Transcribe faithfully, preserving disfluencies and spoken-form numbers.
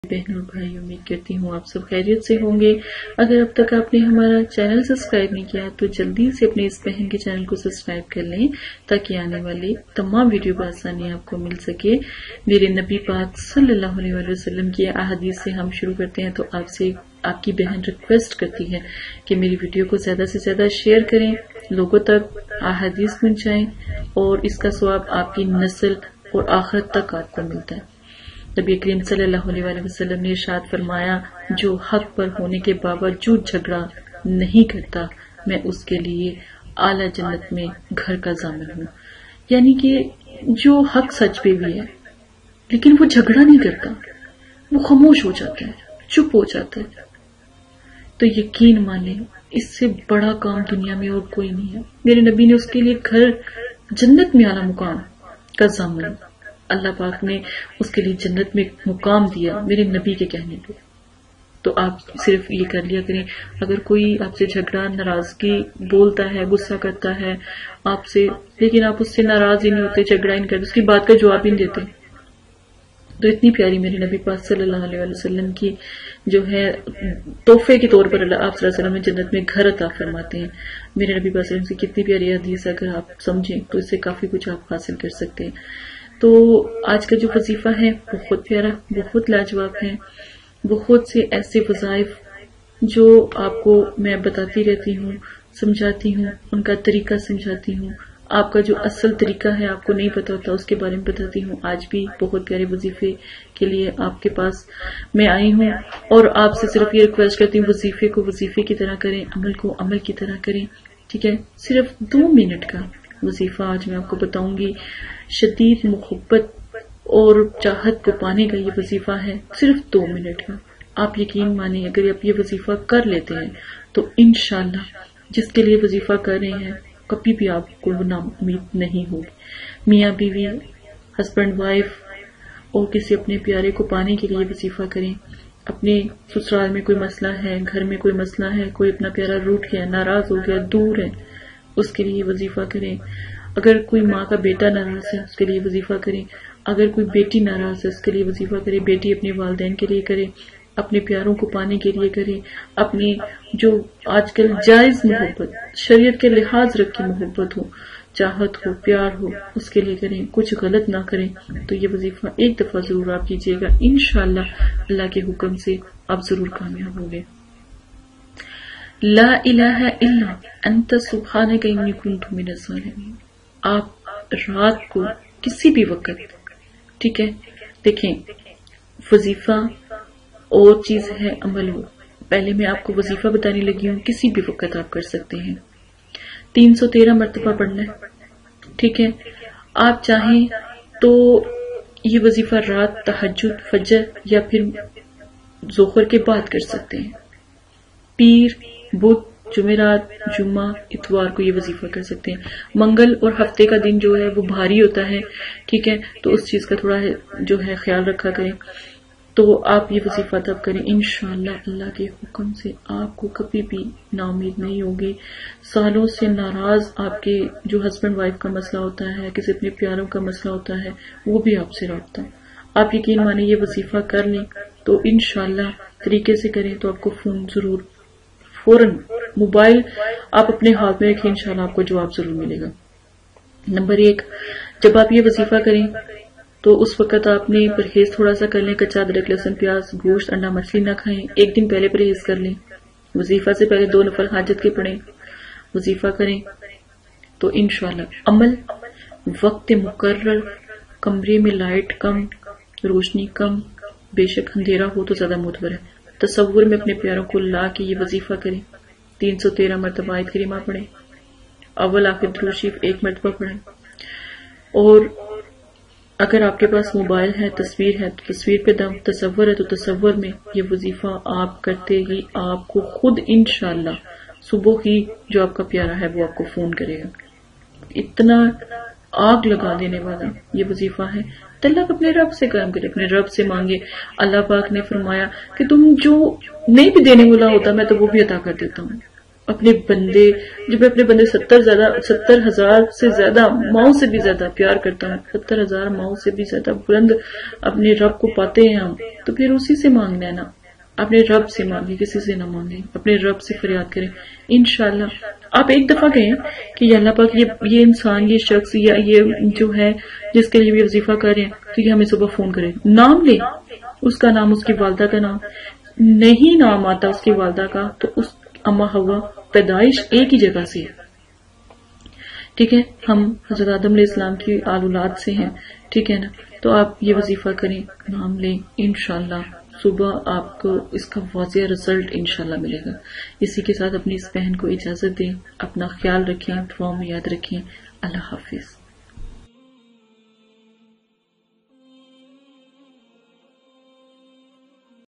بہن اور بھائی، امید کرتی ہوں آپ سب خیریت سے ہوں گے۔ اگر اب تک آپ نے ہمارا چینل سبسکرائب نہیں کیا تو جلدی سے اپنے اس بہن کے چینل کو سبسکرائب کر لیں تاکہ آنے والی تمام ویڈیو بآسانی آپ کو مل سکے۔ میرے نبی پاک صلی اللہ علیہ وآلہ وسلم کی احادیث سے ہم شروع کرتے ہیں تو آپ سے آپ کی بہن ریکویسٹ کرتی ہے کہ میری ویڈیو کو زیادہ سے زیادہ شیئر کریں، لوگوں تک احادیث پہنچائیں اور اس کا ثواب آپ کی نسل اور آخرت تک آپ کو ملتا ہے۔ نبی کریم صلی اللہ علیہ وآلہ وسلم نے ارشاد فرمایا، جو حق پر ہونے کے باوجود جھگڑا نہیں کرتا میں اس کے لیے اعلی جنت میں گھر کا ضامن ہوں۔ یعنی کہ جو حق سچ پہ بھی ہے لیکن وہ جھگڑا نہیں کرتا، وہ خاموش ہو جاتا ہے، چپ ہو جاتا ہے، تو یقین مانیں اس سے بڑا کام دنیا میں اور کوئی نہیں ہے۔ میرے نبی نے اس کے لیے گھر جنت میں اعلی مقام کا ضامن، اللہ پاک نے اس کے لیے جنت میں مقام دیا میرے نبی کے کہنے پہ۔ تو آپ صرف یہ کر لیا کریں، اگر کوئی آپ سے جھگڑا ناراضگی بولتا ہے، غصہ کرتا ہے آپ سے، لیکن آپ اس سے ناراض ہی نہیں ہوتے، جھگڑا ہی نہیں کرتے، اس کی بات کا جواب ہی نہیں دیتے، تو اتنی پیاری میرے نبی پاک صلی اللہ علیہ وسلم کی جو ہے تحفے کے طور پر اللہ آپ صلی اللہ علیہ وسلم نے جنت میں گھر عطا فرماتے ہیں۔ میرے نبی پاک صلی اللہ علیہ وسلم سے کتنی پیاری حدیث، اگر آپ سمجھیں تو اس سے کافی کچھ آپ حاصل کر سکتے ہیں۔ تو آج کا جو وظیفہ ہے بہت پیارا، بہت لاجواب ہے، بہت سے ایسے وظائف جو آپ کو میں بتاتی رہتی ہوں، سمجھاتی ہوں، ان کا طریقہ سمجھاتی ہوں، آپ کا جو اصل طریقہ ہے آپ کو نہیں پتا ہوتا اس کے بارے میں بتاتی ہوں۔ آج بھی بہت پیارے وظیفے کے لیے آپ کے پاس میں آئی ہوں اور آپ سے صرف یہ ریکویسٹ کرتی ہوں، وظیفے کو وظیفے کی طرح کریں، عمل کو عمل کی طرح کریں، ٹھیک ہے؟ صرف دو منٹ کا وظیفہ آج میں آپ کو بتاؤں گی، شدید محبت اور چاہت کو پانے کا یہ وظیفہ ہے، صرف دو منٹ کا۔ آپ یقین مانیں اگر آپ یہ وظیفہ کر لیتے ہیں تو انشاءاللہ جس کے لیے وظیفہ کر رہے ہیں کبھی بھی آپ کو نا امید نہیں ہوگی۔ میاں بیوی، ہسبینڈ وائف اور کسی اپنے پیارے کو پانے کے لیے وظیفہ کریں۔ اپنے سسرال میں کوئی مسئلہ ہے، گھر میں کوئی مسئلہ ہے، کوئی اپنا پیارا روٹھ گیا، ناراض ہو گیا، دور ہے، اس کے لیے وظیفہ کریں۔ اگر کوئی ماں کا بیٹا ناراض ہے اس کے لیے وظیفہ کریں، اگر کوئی بیٹی ناراض ہے اس کے لیے وظیفہ کرے، بیٹی اپنے والدین کے لیے کرے، اپنے پیاروں کو پانے کے لیے کرے، اپنی جو آج کل جائز محبت، شریعت کے لحاظ رکھی محبت ہو، چاہت ہو، پیار ہو، اس کے لیے کریں، کچھ غلط نہ کریں۔ تو یہ وظیفہ ایک دفعہ ضرور آپ کیجیے گا، انشاءاللہ اللہ کے حکم سے آپ ضرور کامیاب ہوں گے۔ لا الہ الا انت سبحانک انی کنت من الظالمین۔ آپ رات کو کسی بھی وقت، ٹھیک ہے، دیکھیں وظیفہ اور چیز ہے عمل ہو، پہلے میں آپ کو وظیفہ بتانے لگی ہوں، کسی بھی وقت آپ کر سکتے ہیں، تین سو تیرہ مرتبہ پڑھنا ہے، ٹھیک ہے۔ آپ چاہیں تو یہ وظیفہ رات، تہجد، فجر یا پھر ظہر کے بعد کر سکتے ہیں، پیر، بدھ، جمعرات، جمعہ، اتوار کو یہ وظیفہ کر سکتے ہیں۔ منگل اور ہفتے کا دن جو ہے وہ بھاری ہوتا ہے، ٹھیک ہے، تو اس چیز کا تھوڑا جو ہے خیال رکھا کریں۔ تو آپ یہ وظیفہ تب کریں، انشاءاللہ اللہ کے حکم سے آپ کو کبھی بھی نا امید نہیں ہوگی۔ سالوں سے ناراض آپ کے جو ہسبینڈ وائف کا مسئلہ ہوتا ہے، کسی اپنے پیاروں کا مسئلہ ہوتا ہے، وہ بھی آپ سے رابطہ، آپ یقین مانیں یہ وظیفہ کر لیں تو انشاءاللہ طریقے سے کریں تو آپ کو فون ضرور، فوراً موبائل آپ اپنے ہاتھ میں رکھیں، انشاءاللہ آپ کو جواب ضرور ملے گا۔ نمبر ایک، جب آپ یہ وظیفہ کریں تو اس وقت آپ نے پرہیز تھوڑا سا کر لیں، کچا ادرک، لہسن، پیاز، گوشت، انڈا، مچھلی نہ کھائیں، ایک دن پہلے پرہیز کر لیں، وظیفہ سے پہلے دو نفل حاجت کے پڑھیں، وظیفہ کریں تو انشاءاللہ عمل، وقت مقرر، کمرے میں لائٹ کم، روشنی کم، بے شک اندھیرا ہو تو زیادہ معتبر ہے، تصور میں اپنے پیاروں کو لا کے یہ وظیفہ کریں، تین سو تیرہ مرتبہ آیت کریمہ پڑھیں، اول آخر درود شریف ایک مرتبہ پڑھیں، اور اگر آپ کے پاس موبائل ہے، تصویر ہے تو تصویر پہ دم، تصور ہے تو تصور میں یہ وظیفہ آپ کرتے ہی آپ کو خود انشاءاللہ صبح ہی جو آپ کا پیارا ہے وہ آپ کو فون کرے گا۔ اتنا آگ لگا دینے والا یہ وظیفہ ہے، طلب اپنے رب سے کام کرے، اپنے رب سے مانگے۔ اللہ پاک نے فرمایا کہ تم جو نہیں بھی دینے والا ہوتا میں تو وہ بھی عطا کر دیتا ہوں، اپنے بندے جب میں اپنے بندے ستر زیادہ ستر ہزار سے زیادہ ماؤں سے بھی زیادہ پیار کرتا ہوں، ستر ہزار ماؤں سے بھی زیادہ بلند اپنے رب کو پاتے ہیں ہم، تو پھر اسی سے مانگنا ہے نا، اپنے رب سے مانگیں، کسی سے نہ مانگیں، اپنے رب سے فریاد کریں انشاءاللہ۔ آپ ایک دفعہ کہیں کہ یا اللہ پاک یہ یہ انسان، یہ شخص، یا یہ جو ہے جس کے لیے بھی وظیفہ کر رہے ہیں، تو یہ ہمیں صبح فون کرے، نام لے، اس کا نام، اس کی والدہ کا نام، نہیں نام آتا اس کی والدہ کا تو اس اما ہوا پیدائش ایک ہی جگہ سے ہے، ٹھیک ہے، ہم حضرت آدم علیہ السلام کی آل اولاد سے ہیں، ٹھیک ہے نا، تو آپ یہ وظیفہ کریں، نام لیں، انشاءاللہ صبح آپ کو اس کا واضح رزلٹ انشاءاللہ ملے گا۔ اسی کے ساتھ اپنی اس بہن کو اجازت دیں، اپنا خیال رکھیں، دعاؤں میں یاد رکھیں، اللہ حافظ۔